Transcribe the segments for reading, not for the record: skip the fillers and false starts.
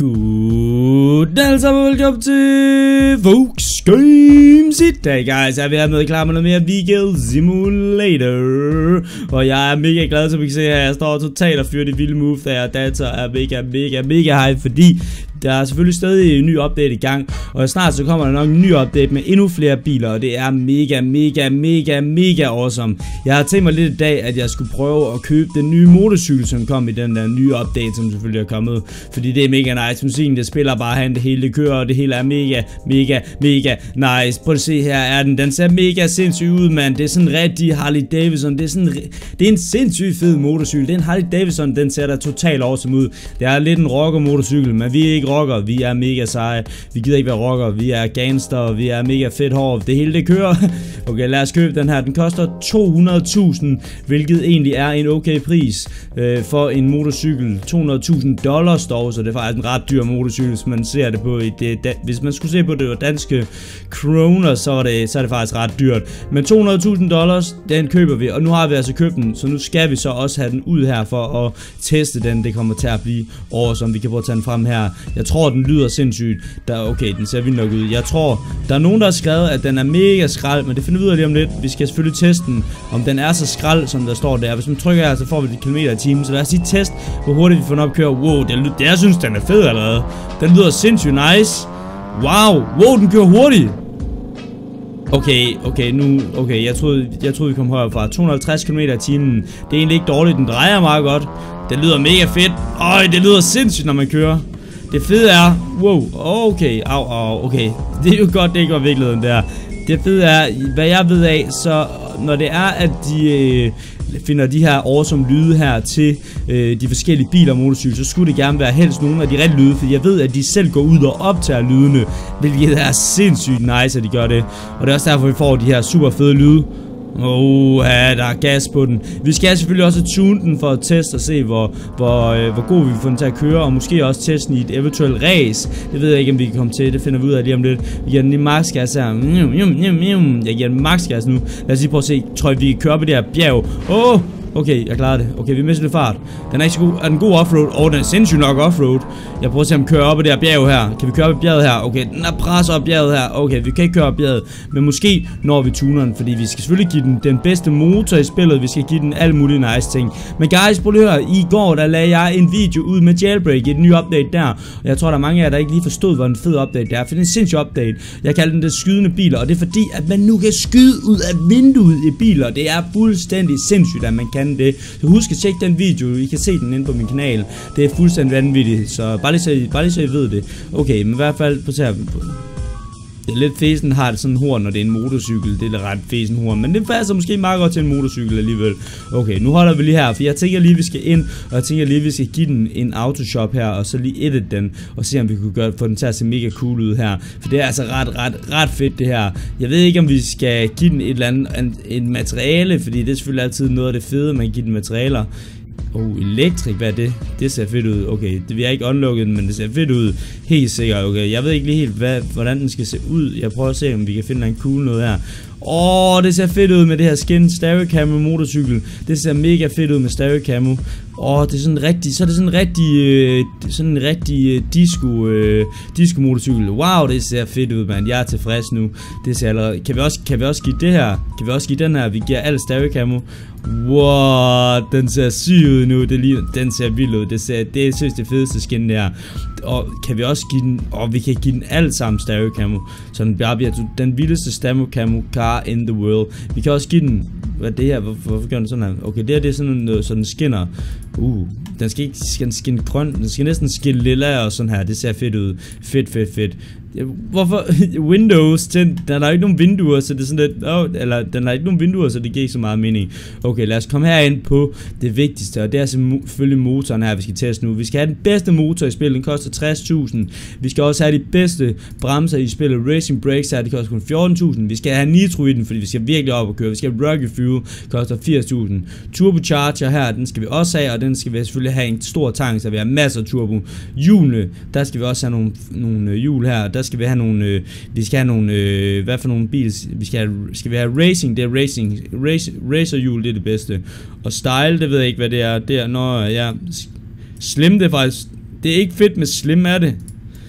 Goddag alle sammen, velkommen til Folks Games. I dag, guys, er vi her med klar med noget mere Vehicle Simulator. Og jeg er mega glad, som I kan se her. Jeg står totalt og fyrer de vilde move, der er data er mega hype, fordi der er selvfølgelig stadig en ny update i gang. Og snart så kommer der nok en ny update med endnu flere biler, og det er mega awesome. Jeg har tænkt mig lidt i dag, at jeg skulle prøve at købe den nye motorcykel, som kom i den der nye update, som selvfølgelig er kommet. Fordi det er mega nice. Musikken, det spiller bare han, det hele det kører, og det hele er mega nice. Prøv at se, her er den. Den ser mega sindssyg ud, mand. Det er sådan rigtig Harley Davidson. Det er en sindssygt fed motorcykel. Det er en Harley Davidson, den ser da totalt awesome ud. Det er lidt en rocker motorcykel, men vi er ikke rocker. Vi er mega seje. Vi gider ikke være rocker. Vi er gangster. Vi er mega fedt hår. Det hele det kører. Okay, lad os købe den her. Den koster 200.000, hvilket egentlig er en okay pris for en motorcykel. $200.000 dog, så det er faktisk en ret dyr motorcykel, hvis man ser det på hvis man skulle se på det var danske kroner, så er det faktisk ret dyrt. Men $200.000, den køber vi, og nu har vi altså købt den, så nu skal vi så også have den ud her for at teste den. Det kommer til at blive awesome. Vi kan prøve at tage den frem her. Jeg tror, den lyder sindssygt. Okay, den ser vildt nok ud. Jeg tror, der er nogen, der har skrevet, at den er mega skrald, men det finder vi ud af lige om lidt. Vi skal selvfølgelig teste den, om den er så skrald, som der står der. Hvis man trykker her, så får vi det kilometer i timen. Så lad os lige teste, hvor hurtigt vi får den op at køre. Wow, jeg synes, den er fed allerede. Den lyder sindssygt nice. Wow, den kører hurtigt. Okay, jeg troede vi kom højere fra 250 km i timen. Det er egentlig ikke dårligt, den drejer meget godt. Det lyder mega fedt. Det lyder sindssygt, når man kører. Det fede er, okay, det er jo godt, det ikke var virkeligheden der. Det fede er, hvad jeg ved af, så når det er, at de finder de her awesome lyde her til de forskellige biler og motorcykler, så skulle det gerne være helst nogle af de rigtige lyde, for jeg ved, at de selv går ud og optager lydene, hvilket er sindssygt nice, at de gør det. Og det er også derfor, vi får de her super fede lyde. Ja, der er gas på den. Vi skal selvfølgelig også tune den for at teste og se, hvor god vi kan få den til at køre, og måske også teste den i et eventuelt race. Det ved jeg ikke, om vi kan komme til. Det finder vi ud af lige om lidt. Vi giver den lige max gas her. Jeg giver den max gas nu. Lad os lige prøve at se. Tror jeg, vi kan køre på det her bjerg. Okay, jeg klarer det. Okay, vi mister lidt fart. Den er ikke så god. Er den god offroad? Den er sindssygt nok offroad. Jeg prøver at se, om vi kører op ad det her bjerg her. Kan vi køre op i bjerget her? Okay, den er presset op bjerget her. Okay, vi kan ikke køre op bjerget. Men måske når vi tuner den, fordi vi skal selvfølgelig give den bedste motor i spillet. Vi skal give den alle mulige nice ting. Men guys, prøv lige at høre. I går, der lagde jeg en video ud med Jailbreak i den nye update der. Og jeg tror, der er mange af jer, der ikke lige forstod, hvor en fed update det er. For det er en sindssyg update. Jeg kalder den det skydende biler. Og det er fordi, at man nu kan skyde ud af vinduet i biler. Det er fuldstændig sindssygt, at man kan det. Så husk at tjekke den video. I kan se den inde på min kanal. Det er fuldstændig vanvittigt. Så bare lige så I ved det. Okay, men i hvert fald på her. Det er lidt fesen har det sådan en horn, når det er en motorcykel. Det er ret fesen horn, men det passer måske meget godt til en motorcykel alligevel. Okay, nu holder vi lige her, for jeg tænker lige, vi skal ind, og jeg tænker lige, vi skal give den en autoshop her, og så lige edit den, og se om vi kunne få den til at se mega cool ud her. For det er altså ret fedt det her. Jeg ved ikke, om vi skal give den et eller andet materiale, fordi det er selvfølgelig altid noget af det fede, man giver den materialer. Elektrik, hvad er det? Det ser fedt ud. Okay, det vil jeg ikke unlocke den, men det ser fedt ud. Helt sikkert, okay. Jeg ved ikke lige helt, hvordan den skal se ud. Jeg prøver at se, om vi kan finde en cool noget her. Det ser fedt ud med det her skin stereo camo motorcykel. Det ser mega fedt ud med stereo camo. Det er sådan rigtig, så er det sådan en rigtig disco motorcykel. Wow, det ser fedt ud, mand. Jeg er tilfreds nu. Det ser allerede. Kan vi også give det her? Kan vi også give den her? Vi giver alt stereo camo. Wow, den ser syg ud nu. Den ser vild ud. Det synes det fedeste skin der. Og kan vi også give den, vi kan give den alt sammen stereo camo. Så den bare bliver den vildeste stereo camo car in the world. Vi kan også give den, hvad er det her? Hvorfor gør den sådan her? Okay, det her det er sådan noget, så den skinner. Den skal ikke skinne grøn. Den skal næsten skinne lilla og sådan her. Det ser fedt ud. Fedt. Hvorfor? Windows, den har ikke nogen vinduer, så det er sådan lidt, eller den har ikke nogen vinduer, så det giver ikke så meget mening. Okay, lad os komme herind på det vigtigste, og det er selvfølgelig motoren her, vi skal teste nu. Vi skal have den bedste motor i spillet, den koster 60.000. Vi skal også have de bedste bremser i spillet, Racing Brakes her, det koster kun 14.000. Vi skal have nitro i den, fordi vi skal virkelig op og køre. Vi skal have Rocket Fuel, koster 80.000. Turbocharger her, den skal vi også have, og den skal vi selvfølgelig have en stor tank, så vi har masser af turbo. Hjulene, der skal vi også have nogle hjul her, der skal vi have nogle, hvad for nogle biler, skal vi have racing, det er racerhjul, det er det bedste. Og style, det ved jeg ikke, hvad det er, Slim, det er faktisk Det er ikke fedt med Slim, er det?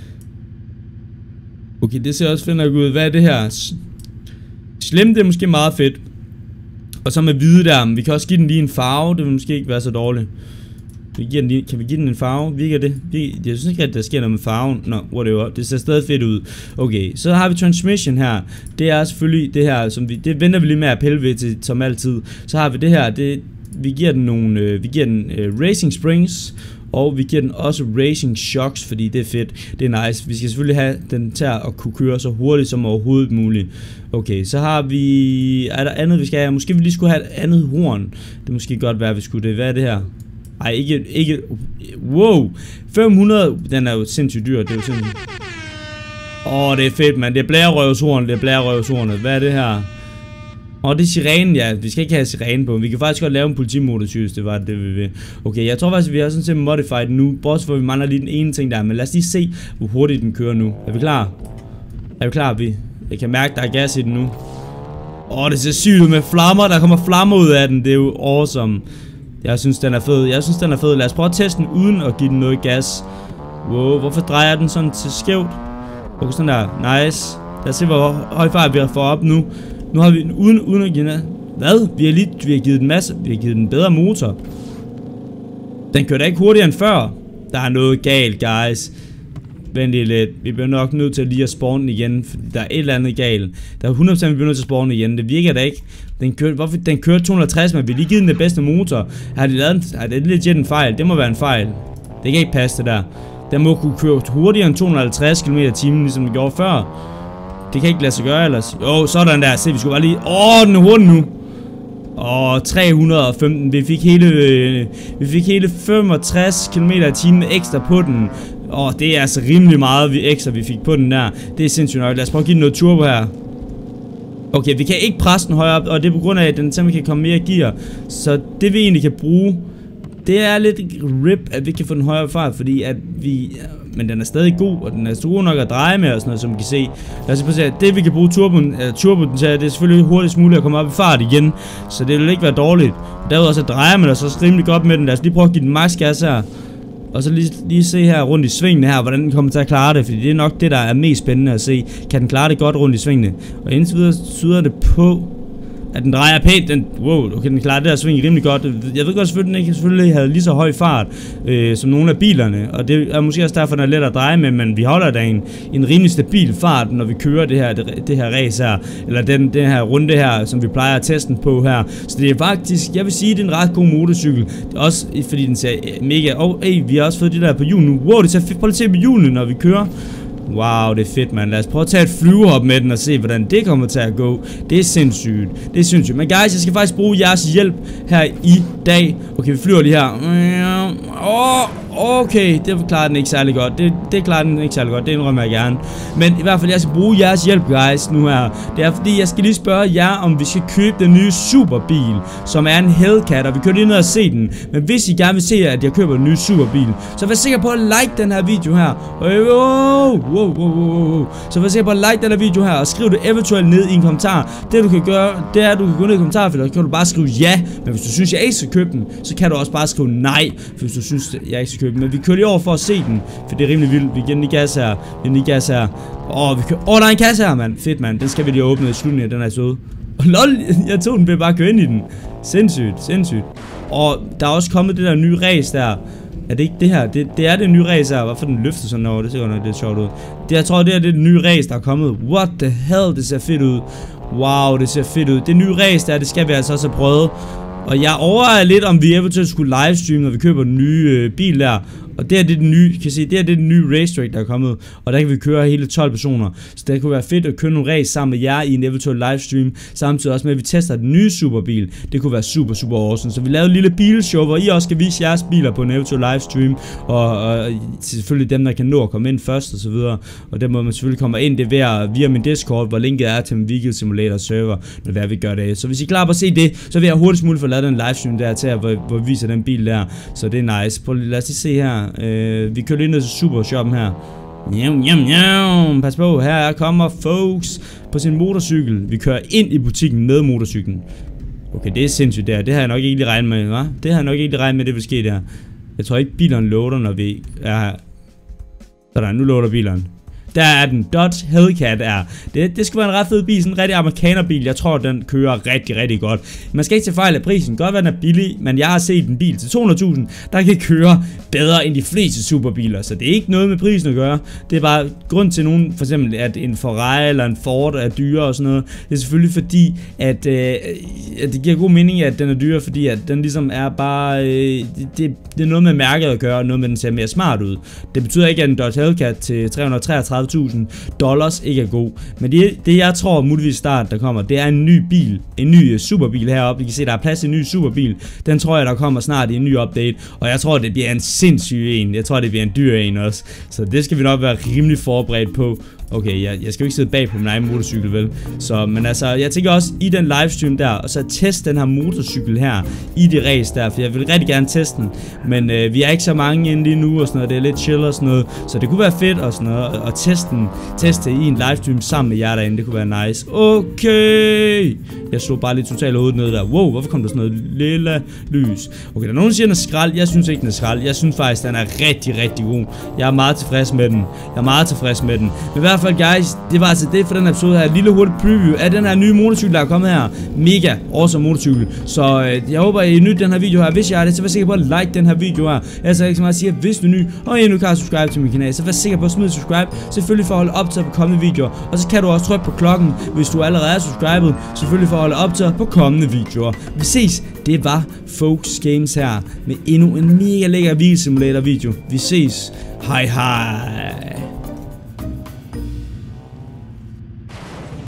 Okay, det ser også fedt nok ud. Hvad er det her? Slim, det er måske meget fedt. Og så med hvide der. Vi kan også give den lige en farve. Det vil måske ikke være så dårligt. Kan vi give den en farve? Virker det? Jeg synes ikke, at der sker noget med farven. Nå, whatever. Det ser stadig fedt ud. Okay, så har vi transmission her. Det er selvfølgelig det her, som det venter vi lige med at pille ved til, som altid. Så har vi det her. Vi giver den nogle, racing springs. Og vi giver den også racing shocks, fordi det er fedt. Det er nice. Vi skal selvfølgelig have den til at kunne køre så hurtigt som overhovedet muligt. Okay, så har vi... Er der andet, vi skal have? Måske vi lige skulle have et andet horn. Det måske godt være, vi skulle det. Hvad er det her? Ej, ikke... Wow! 500... Den er jo sindssygt dyr. Det er jo sindssygt... det er fedt, mand. Det er blærerøvshorn. Det er blærerøvshornet. Hvad er det her? Det er sirenen, ja. Vi skal ikke have sirenen på. Vi kan faktisk godt lave en politimotorcykel, hvis det var det, vi vil. Okay, jeg tror faktisk, vi har sådan set modified nu. Bortset for, vi mangler lige den ene ting der. Men lad os lige se, hvor hurtigt den kører nu. Er vi klar? Er vi klar, Jeg kan mærke, der er gas i den nu. Det ser sygt ud med flammer. Der kommer flammer ud af den. Det er jo awesome. Jeg synes, den er fed. Lad os prøve at teste den, uden at give den noget gas. Wow, hvorfor drejer den sådan til skævt? Okay, sådan der. Nice. Lad os se, hvor høj fart vi har fået op nu. Nu har vi uden at give den. Hvad? Vi har givet den masse. Vi har givet den bedre motor. Den kører da ikke hurtigere end før. Der er noget galt, guys. Vent lige lidt. Vi bliver nok nødt til lige at spawne den igen. For der er et eller andet galt. Der er 100% vi bliver nødt til at spawne den igen. Det virker da ikke. Den kører 260, men vi har lige givet den det bedste motor. Har de lavet det legit en fejl? Det må være en fejl. Det kan ikke passe det der. Den må kunne køre hurtigere end 250 km/t, ligesom den gjorde før. Det kan ikke lade sig gøre ellers. Sådan der. Se, vi skulle bare lige... den er hurtig nu. 315. Vi fik hele 65 km/t ekstra på den. Det er altså rimelig meget ekstra vi fik på den der. Det er sindssygt nok. Lad os prøve at give den noget turbo her. Okay, vi kan ikke presse den højere op, og det er på grund af, at den simpelthen kan komme mere gear. Så det vi egentlig kan bruge, det er lidt rip, at vi kan få den højere fart, fordi at men den er stadig god, og den er stor nok at dreje med og sådan noget, som man kan se. Lad os prøve at se, at det vi kan bruge turboen til, det er selvfølgelig hurtigst muligt at komme op i fart igen, så det vil ikke være dårligt. Derudover så drejer man så rimelig godt med den. Lad os lige prøve at give den max gas her. Og så lige se her rundt i svingene her, hvordan den kommer til at klare det, fordi det er nok det, der er mest spændende at se. Kan den klare det godt rundt i svingene? Og indtil videre tyder det på, at den drejer pænt. Okay, den klarer det der sving rimelig godt. Jeg ved godt selvfølgelig, at den ikke havde lige så høj fart som nogle af bilerne. Og det er måske også derfor, den er let at dreje med, men vi holder da en rimelig stabil fart, når vi kører det her race her. Eller den her runde her, som vi plejer at teste den på her. Så det er faktisk, jeg vil sige, det er en ret god motorcykel. Det er også fordi den ser mega... vi har også fået det der på hjulen nu. Wow, det ser fedt. Prøv lige at se på hjulene, når vi kører. Wow, det er fedt, mand. Lad os prøve at tage et flyvehop med den og se, hvordan det kommer til at gå. Det er sindssygt. Men guys, jeg skal faktisk bruge jeres hjælp her i dag. Okay, vi flyver lige her. Okay, det klarer den ikke særlig godt. Det klarer den ikke særlig godt, det indrømmer jeg gerne. Men i hvert fald, jeg skal bruge jeres hjælp, guys, nu her. Det er fordi, jeg skal lige spørge jer, om vi skal købe den nye superbil, som er en Hellcat, og vi kører lige ned og se den. Men hvis I gerne vil se, at jeg køber den nye superbil, så vær sikker på at like den her video her. Så vær sikker på at like den her video her, og skriv det eventuelt ned i en kommentar. Det du kan gøre, det er, at du kan gå ned i kommentarfeltet, og kan du bare skrive ja. Men hvis du synes, jeg ikke skal købe den, så kan du også bare skrive nej, hvis du synes, jeg ikke skal købe den. Men vi kører lige over for at se den, for det er rimelig vildt. Vi giver den lige gas her. Der er en kasse her, mand. Fedt, mand. Den skal vi lige åbne i slutningen af den her episode. Lol, jeg tog den ved bare at køre ind i den. Sindssygt. Og der er også kommet det der nye race der. Er det ikke det her? Det er det nye race her. Hvorfor den løfter sådan over? Det ser godt nok lidt sjovt ud. Jeg tror, det er det nye race, der er kommet. What the hell? Det ser fedt ud. Wow, det ser fedt ud. Det nye race der, det skal vi altså også have prøvet. Og jeg overvejer lidt, om vi eventuelt skulle livestreame, når vi køber den nye bil der. Og det er det nye, kan I se, det er det nye racetrack, der er kommet. Og der kan vi køre hele 12 personer. Så det kunne være fedt at køre nogle race sammen med jer i en eventuel livestream. Samtidig også med, at vi tester den nye superbil. Det kunne være super awesome. Så vi lavede et lille bilshow, hvor I også skal vise jeres biler på en eventuel livestream. Og selvfølgelig dem, der kan nå at komme ind først og så videre. Og der må man selvfølgelig komme ind, det via min Discord, hvor linket er til min Vehicle Simulator server, når det er, vi gør det. Så hvis I er klar på at se det, så vil jeg hurtigst muligt få lavet en livestream der til, hvor vi viser den bil der. Så det er nice. Lad os lige se her. Vi kører lige ned til Supershoppen her. Pas på, her kommer folks på sin motorcykel. Vi kører ind i butikken med motorcyklen. Okay, det er sindssygt der. Det har jeg nok ikke lige regnet med, hva'? Det har jeg nok ikke lige regnet med, det vil ske der. Jeg tror ikke bilerne loader, når vi er her. Sådan, nu låter bileren. Der er den. Dodge Hellcat er. Det skal være en ret fed bil, sådan en rigtig amerikanerbil. Jeg tror, den kører rigtig, rigtig godt. Man skal ikke tage fejl af prisen. Godt være, den er billig, men jeg har set en bil til 200.000, der kan køre bedre end de fleste superbiler. Så det er ikke noget med prisen at gøre. Det er bare grund til nogen, for eksempel, at en Ferrari eller en Ford er dyre og sådan noget. Det er selvfølgelig fordi, at det giver god mening, at den er dyre, fordi at den ligesom er bare... det er noget med mærket at gøre, og noget med, den ser mere smart ud. Det betyder ikke, at en Dodge Hellcat til $333.000 ikke er god. Men det jeg tror muligvis start der kommer, det er en ny bil, en ny superbil heroppe. I kan se, der er plads til en ny superbil. Den tror jeg, der kommer snart i en ny update, og jeg tror, det bliver en sindssyg en. Jeg tror, det bliver en dyr en også. Så det skal vi nok være rimelig forberedt på. Okay, jeg skal jo ikke sidde bag på min egen motorcykel, vel? Så, men altså, jeg tænker også i den livestream der, og så teste den her motorcykel her i det race der, for jeg vil rigtig gerne teste den. Men vi er ikke så mange inde lige nu og sådan noget, det er lidt chill og sådan noget, så det kunne være fedt og sådan noget, at teste i en livestream sammen med jer derinde, det kunne være nice. Okay, jeg slog bare lidt totalt hovedet ned der. Wow, hvorfor kom der sådan noget lille lys? Okay, der er nogen, der siger, den er skrald. Jeg synes ikke, den er skrald. Jeg synes faktisk, den er rigtig, rigtig god. Jeg er meget tilfreds med den. Men i hvert fald, guys, det var altså det for den episode her. Et lille hurtigt preview af den her nye motorcykel, der er kommet her. Mega awesome motorcykel. Så jeg håber, I nyder den her video her. Hvis jeg er det, så vær sikker på at like den her video her. Jeg er ikke så meget at sige, at hvis du er ny, og endnu kan subscribe til min kanal, så vær sikker på at smide subscribe. Selvfølgelig for at holde optaget på kommende videoer. Og så kan du også trykke på klokken, hvis du allerede er subscribet. Selvfølgelig for at holde optaget på kommende videoer. Vi ses. Det var Folks Games her med endnu en mega lækker bilsimulator video. Vi ses. Hej hej.